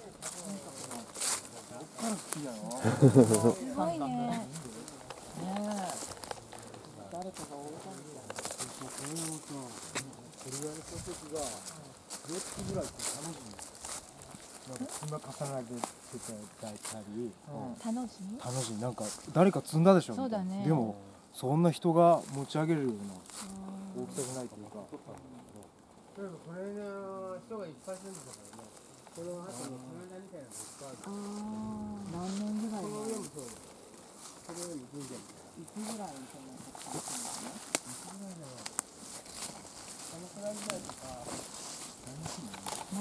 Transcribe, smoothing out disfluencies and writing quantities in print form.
から好きやろ。 すごいね。 ねえ。誰かがおったんだよ。そうこれをさ、これぐらいの小説が4つぐらいって楽しい。なんか今重ねてたり、楽しい。なんか誰か積んだでしょ。 そうだね。 でもそんな人が持ち上げるような大きさじゃないというか。例えばこれの人がいっぱい住んでたからね。この後の棚田みたいなのがいっぱいある。 何年ぐらいこの上もそう。この上に神社みたいな。 いつぐらいその発達するんですね。 いつぐらいだろう。このくらいぐらいとか。